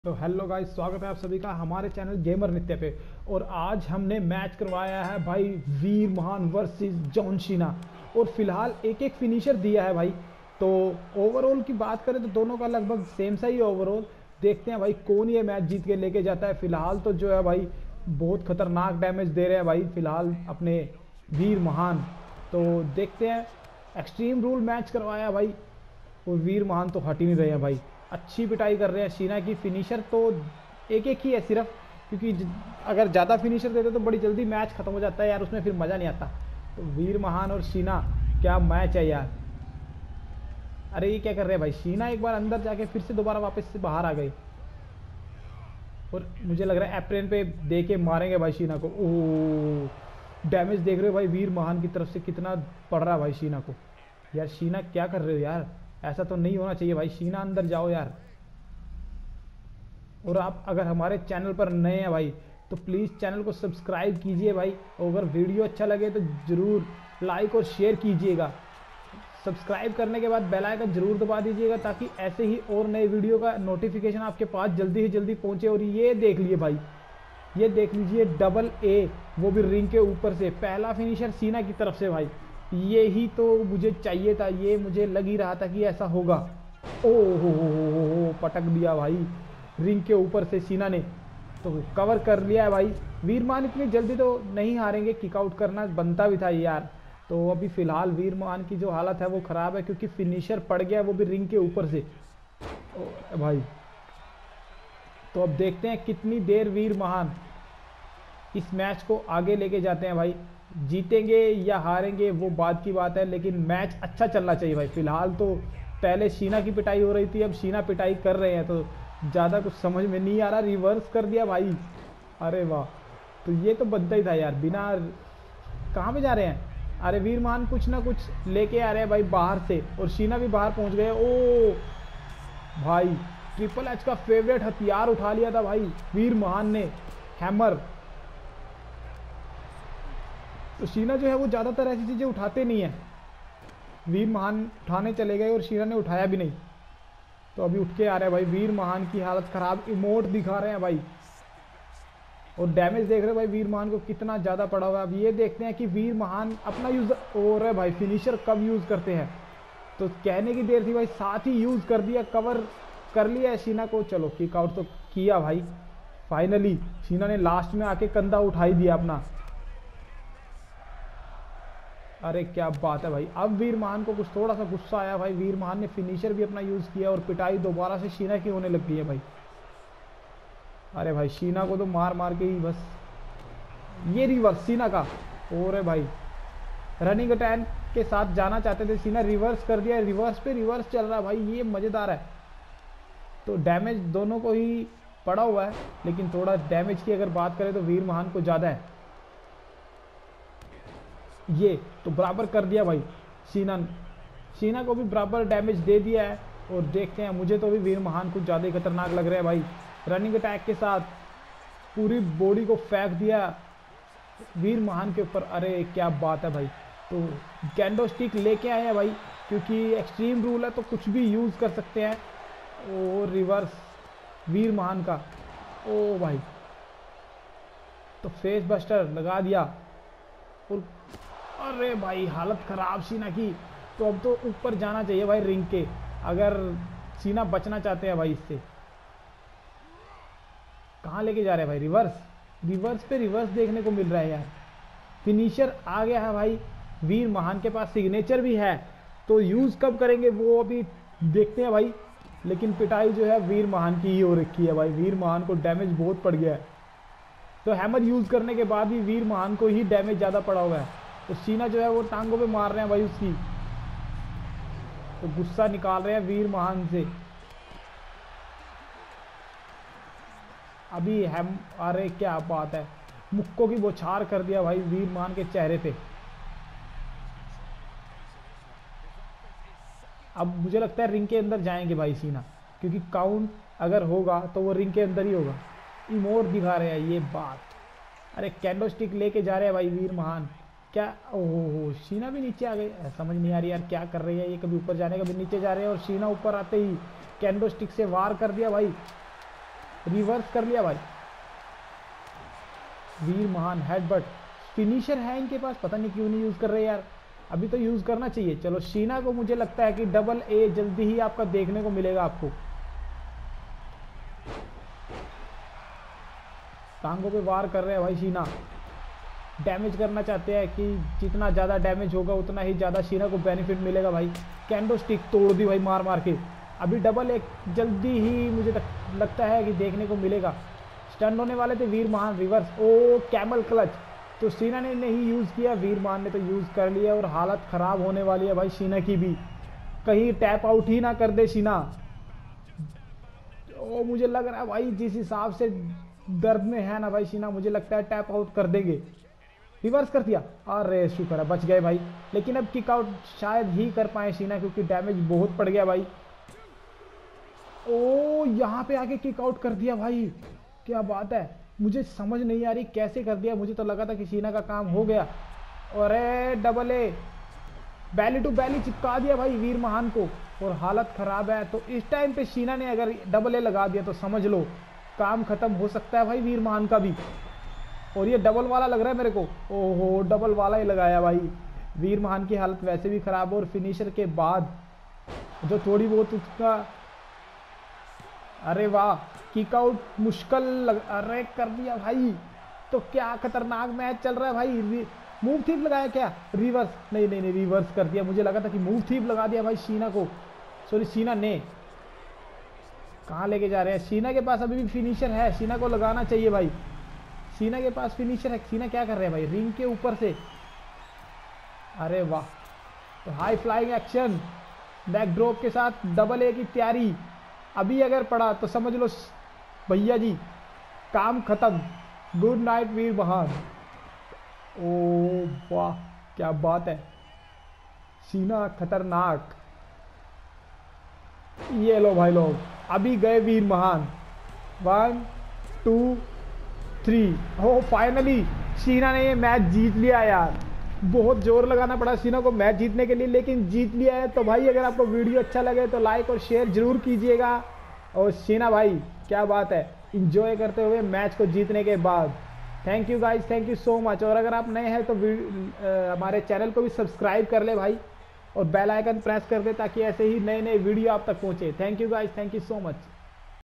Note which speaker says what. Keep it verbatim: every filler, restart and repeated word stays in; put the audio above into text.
Speaker 1: तो hello guys, स्वागत है आप सभी का हमारे चैनल गेमर नित्य पे। और आज हमने मैच करवाया है भाई वीर महान वर्सेस जॉन सीना। और फिलहाल एक एक फिनिशर दिया है भाई। तो ओवरऑल की बात करें तो दोनों का लगभग सेम सा ही ओवरऑल। देखते हैं भाई कौन ये मैच जीत के लेके जाता है। फिलहाल तो जो है भाई बहुत खतरनाक डैमेज दे रहे हैं भाई फिलहाल अपने वीर महान। तो देखते हैं, एक्सट्रीम रूल मैच करवाया भाई और वीर महान तो हट ही नहीं रहे हैं भाई। अच्छी पिटाई कर रहे हैं। शीना की फिनिशर तो एक एक ही है सिर्फ, क्योंकि अगर ज़्यादा फिनिशर देते तो बड़ी जल्दी मैच खत्म हो जाता है यार, उसमें फिर मज़ा नहीं आता। तो वीर महान और शीना क्या मैच है यार। अरे ये क्या कर रहे हैं भाई, शीना एक बार अंदर जाके फिर से दोबारा वापस से बाहर आ गए। और मुझे लग रहा है एप्रेन पे दे के मारेंगे भाई शीना को। ओह, डैमेज देख रहे हो भाई वीर महान की तरफ से कितना पड़ रहा है भाई शीना को। यार शीना क्या कर रहे हो यार, ऐसा तो नहीं होना चाहिए भाई। शीना अंदर जाओ यार। और आप अगर हमारे चैनल पर नए हैं भाई तो प्लीज़ चैनल को सब्सक्राइब कीजिए भाई। और अगर वीडियो अच्छा लगे तो ज़रूर लाइक और शेयर कीजिएगा। सब्सक्राइब करने के बाद बेल आइकन जरूर दबा दीजिएगा ताकि ऐसे ही और नए वीडियो का नोटिफिकेशन आपके पास जल्दी ही जल्दी पहुंचे। और ये देख लिए भाई, ये देख लीजिए डबल ए, वो भी रिंग के ऊपर से। पहला फिनिशर सीना की तरफ से भाई, ये ही तो मुझे चाहिए था। ये मुझे लग ही रहा था कि ऐसा होगा। ओ हो हो हो हो पटक दिया भाई रिंग के ऊपर से सीना ने। तो कवर कर लिया है भाई। वीरमान इतनी जल्दी तो नहीं हारेंगे, किकआउट करना बनता भी था यार। तो अभी फिलहाल वीरमान की जो हालत है वो ख़राब है क्योंकि फिनिशर पड़ गया, वो भी रिंग के ऊपर से। ओ भाई, तो अब देखते हैं कितनी देर वीर महान इस मैच को आगे लेके जाते हैं भाई। जीतेंगे या हारेंगे वो बात की बात है, लेकिन मैच अच्छा चलना चाहिए भाई। फिलहाल तो पहले शीना की पिटाई हो रही थी, अब शीना पिटाई कर रहे हैं, तो ज़्यादा कुछ समझ में नहीं आ रहा। रिवर्स कर दिया भाई, अरे वाह। तो ये तो बनता ही था यार। बिना कहाँ पे जा रहे हैं, अरे वीर महान कुछ ना कुछ लेके आ रहे हैं भाई बाहर से। और शीना भी बाहर पहुँच गए। ओ भाई, ट्रिपल एच का फेवरेट हथियार उठा लिया था भाई वीर महान ने, हैमर। तो शीना जो है वो ज़्यादातर ऐसी चीज़ें उठाते नहीं है। वीर महान उठाने चले गए और शीना ने उठाया भी नहीं। तो अभी उठ के आ रहे हैं भाई। वीर महान की हालत ख़राब, इमोट दिखा रहे हैं भाई। और डैमेज देख रहे हैं भाई वीर महान को कितना ज़्यादा पड़ा हुआ है। अब ये देखते हैं कि वीर महान अपना यूज़ और है भाई फिनिशर कब यूज़ करते हैं। तो कहने की देर थी भाई, साथ ही यूज़ कर दिया, कवर कर लिया है शीना को। चलो किक आउट तो किया भाई फाइनली। शीना ने लास्ट में आके कंधा उठाई दिया अपना। अरे क्या बात है भाई। अब वीर महान को कुछ थोड़ा सा गुस्सा आया भाई। वीर महान ने फिनिशर भी अपना यूज़ किया और पिटाई दोबारा से शीना की होने लग गई है भाई। अरे भाई शीना को तो मार मार के ही बस। ये रिवर्स सीना का, और भाई रनिंग अटैक के साथ जाना चाहते थे, सीना रिवर्स कर दिया। रिवर्स पे रिवर्स चल रहा है भाई, ये मज़ेदार है। तो डैमेज दोनों को ही पड़ा हुआ है, लेकिन थोड़ा डैमेज की अगर बात करें तो वीर महान को ज़्यादा है। ये तो बराबर कर दिया भाई शीना। शीना को भी बराबर डैमेज दे दिया है। और देखते हैं, मुझे तो भी वीर महान कुछ ज़्यादा ही खतरनाक लग रहा है भाई। रनिंग अटैक के साथ पूरी बॉडी को फेंक दिया वीर महान के ऊपर। अरे क्या बात है भाई। तो कैंडो स्टिक लेके आए हैं भाई, क्योंकि एक्सट्रीम रूल है तो कुछ भी यूज़ कर सकते हैं। और रिवर्स वीर महान का, ओ भाई। तो फेस बस्टर लगा दिया। और अरे भाई हालत ख़राब शीना की। तो अब तो ऊपर जाना चाहिए भाई रिंग के, अगर शीना बचना चाहते हैं भाई इससे। कहाँ लेके जा रहे हैं भाई, रिवर्स रिवर्स पे रिवर्स देखने को मिल रहा है यार। फिनिशर आ गया है भाई वीर महान के पास, सिग्नेचर भी है। तो यूज़ कब करेंगे वो अभी देखते हैं भाई। लेकिन पिटाई जो है वीर महान की ही हो रखी है भाई। वीर महान को डैमेज बहुत पड़ गया है। तो हैमर यूज़ करने के बाद भी वीर महान को ही डैमेज ज़्यादा पड़ा हुआ है। तो शीना जो है वो टांगों पे मार रहे हैं भाई उसकी। तो गुस्सा निकाल रहे हैं वीर महान से अभी हम। अरे क्या बात है, मुक्कों की बौछार कर दिया भाई वीर महान के चेहरे पे। अब मुझे लगता है रिंग के अंदर जाएंगे भाई शीना, क्योंकि काउंट अगर होगा तो वो रिंग के अंदर ही होगा। इमोट दिखा रहे हैं, ये बात। अरे कैंडो स्टिक लेके जा रहे हैं भाई वीर महान। क्या ओहो, शीना भी नीचे आ गई। समझ नहीं आ रही यार क्या कर रही है ये, कभी ऊपर जाने कभी नीचे जा रहे हैं। और शीना ऊपर आते ही कैंडो स्टिक से वार कर दिया भाई। रिवर्स कर लिया भाई। वीर महान हेडबट फिनिशर है इनके पास, पता नहीं क्यों नहीं यूज कर रहे यार, अभी तो यूज करना चाहिए। चलो शीना को मुझे लगता है कि डबल ए जल्दी ही आपका देखने को मिलेगा आपको। टांगों पे वार कर रहे हैं भाई शीना, डैमेज करना चाहते हैं कि जितना ज़्यादा डैमेज होगा उतना ही ज़्यादा शीना को बेनिफिट मिलेगा भाई। कैंडो स्टिक तोड़ दी भाई मार मार के। अभी डबल एक जल्दी ही मुझे लगता है कि देखने को मिलेगा। स्टन होने वाले थे वीर महान, रिवर्स ओ कैमल क्लच, तो शीना ने नहीं यूज़ किया, वीर महान ने तो यूज़ कर लिया और हालत ख़राब होने वाली है भाई शीना की भी, कहीं टैप आउट ही ना कर दे शीना। ओ मुझे लग रहा है भाई जिस हिसाब से दर्द में है ना भाई शीना, मुझे लगता है टैप आउट कर देंगे। रिवर्स कर दिया, अरे शुक्र है बच गए भाई, लेकिन अब किक आउट शायद ही कर पाए शीना क्योंकि डैमेज बहुत पड़ गया भाई। ओ यहाँ पे आके किक आउट कर दिया भाई, क्या बात है, मुझे समझ नहीं आ रही कैसे कर दिया, मुझे तो लगा था कि शीना का काम हो गया। अरे डबल ए बैली टू बैली चिपका दिया भाई वीर महान को और हालत खराब है। तो इस टाइम पे शीना ने अगर डबल ए लगा दिया तो समझ लो काम खत्म हो सकता है भाई वीर महान का भी। और ये डबल वाला लग रहा है मेरे को, ओहो डबल वाला ही लगाया भाई। वीर महान की हालत वैसे भी खराब और फिनिशर के बाद जो थोड़ी बहुत उसका, अरे वाह किक आउट मुश्किल लग, अरे कर दिया भाई। तो क्या खतरनाक मैच चल रहा है भाई। मूव थीप लगाया क्या, रिवर्स नहीं नहीं नहीं रिवर्स कर दिया, मुझे लगा था कि मूव थीप लगा दिया भाई शीना को, सॉरी शीना ने। कहाँ लेके जा रहे हैं, शीना के पास अभी भी फिनिशर है, शीना को लगाना चाहिए भाई, शीना के पास फिनिशर है। शीना क्या कर रहे हैं भाई, रिंग के ऊपर से, अरे वाह। तो हाई फ्लाइंग एक्शन बैकड्रॉप के साथ डबल ए की तैयारी, अभी अगर पड़ा तो समझ लो भैया जी काम खत्म। गुड नाइट वीर महान। ओ वाह क्या बात है, शीना खतरनाक। ये लो भाई लोग, अभी गए Veer Mahaan, one two three, हो फाइनली शीना ने ये मैच जीत लिया यार। बहुत जोर लगाना पड़ा शीना को मैच जीतने के लिए, लेकिन जीत लिया है। तो भाई अगर आपको वीडियो अच्छा लगे तो लाइक और शेयर जरूर कीजिएगा। और शीना भाई क्या बात है, इंजॉय करते हुए मैच को जीतने के बाद। Thank you guys, thank you so much. और अगर आप नए हैं तो आ, हमारे चैनल को भी सब्सक्राइब कर ले भाई और बेल आइकन प्रेस कर दे ताकि ऐसे ही नए नए वीडियो आप तक पहुंचे। Thank you guys, thank you so much.